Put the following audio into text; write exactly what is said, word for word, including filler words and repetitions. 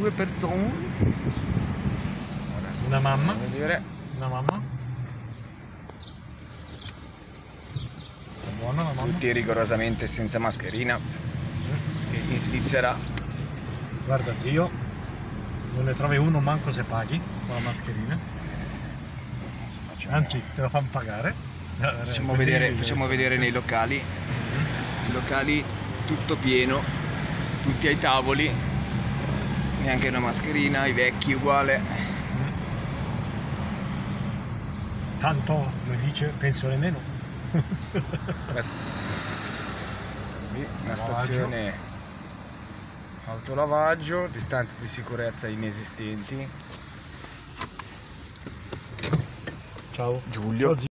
due persone. Una mamma. Vedere. Una mamma. È buona la mamma. Tutti rigorosamente senza mascherina. E in Svizzera. Guarda zio, non ne trovi uno manco se paghi con la mascherina. Facciamo, Anzi, te la fanno pagare. facciamo vedere, facciamo vedere nei locali. I locali tutto pieno, tutti ai tavoli, neanche una mascherina, i vecchi uguale. Tanto, come dice, penso nemmeno. Lì una stazione autolavaggio, distanze di sicurezza inesistenti. Ciao. Giulio. Ciao,